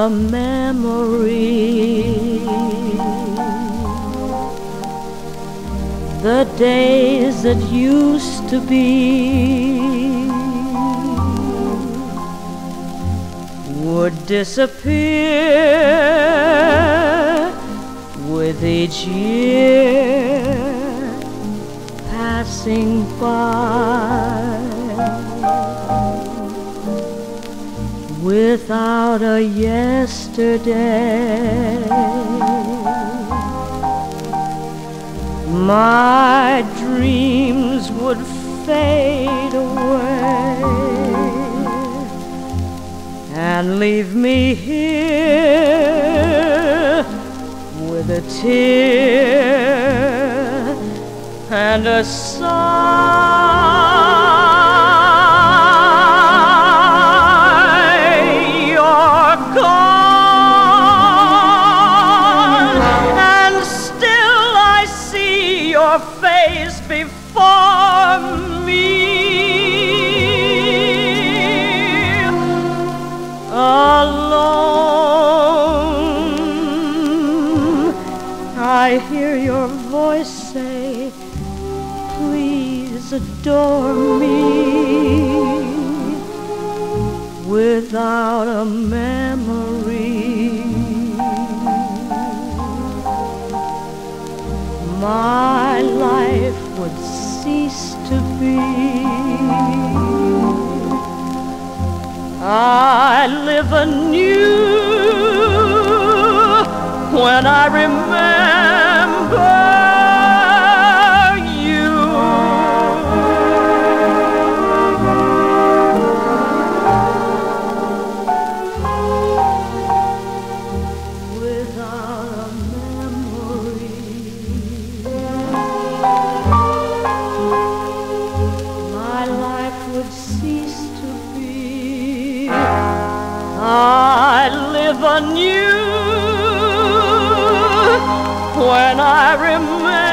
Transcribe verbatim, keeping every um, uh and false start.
a memory. The days that used to be would disappear with each year passing by, without a yesterday. My dreams would fade away and leave me here with a tear and a sigh. You're gone, and still I see your face before me. Alone, I hear your voice say, please adore me, without a memory. My life would cease to be. I live anew when I remember you. Without a memory, my life would cease to be. I live anew when I remember